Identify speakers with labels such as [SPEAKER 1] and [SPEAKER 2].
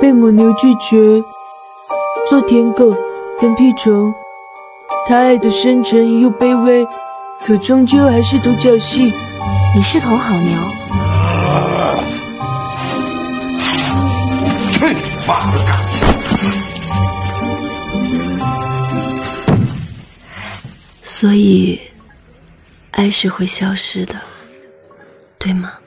[SPEAKER 1] 被母牛拒绝，做舔狗跟屁虫。他爱的深沉又卑微，可终究还是独角戏。
[SPEAKER 2] 你是头好牛。
[SPEAKER 3] 去妈的！
[SPEAKER 2] 所以，爱是会消失的，对吗？